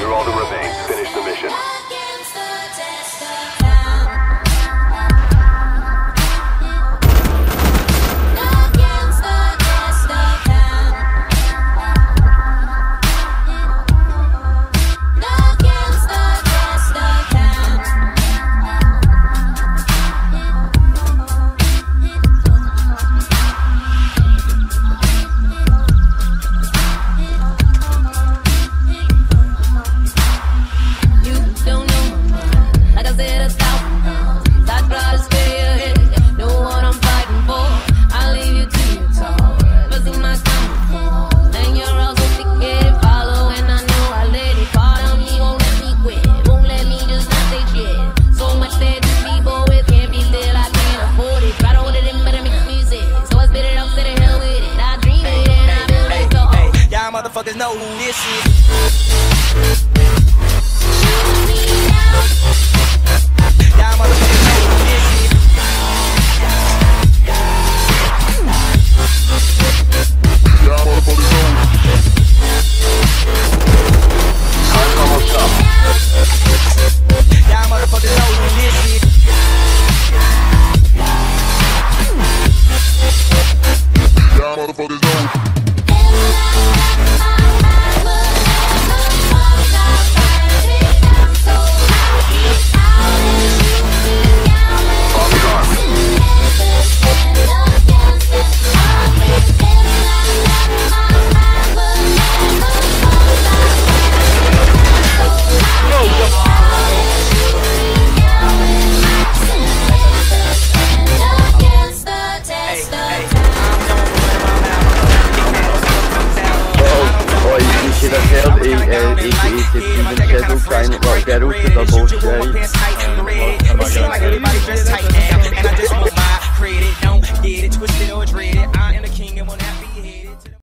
Secure all that remains. Finish the mission. Motherfuckers know who this is. Y'all motherfuckers know who this is. Y'all motherfuckers know. Time's almost up. Y'all motherfuckers know who this is. Y'all motherfuckers know. Det er jo klein, hvor det er du, der går til